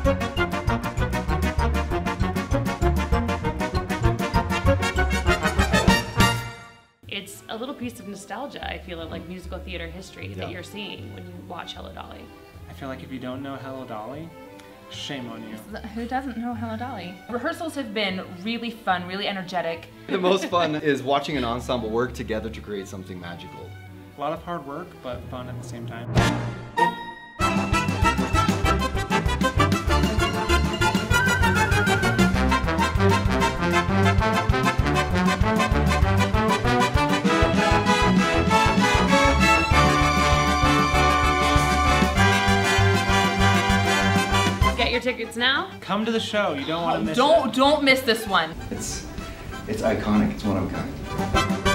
It's a little piece of nostalgia, I feel, of like musical theater history that you're seeing when you watch Hello Dolly. I feel like if you don't know Hello Dolly, shame on you. Who doesn't know Hello Dolly? Rehearsals have been really fun, really energetic. The most fun is watching an ensemble work together to create something magical. A lot of hard work, but fun at the same time. Get your tickets now. Come to the show. You don't want to miss it. Don't miss this one. It's iconic. It's one of a kind.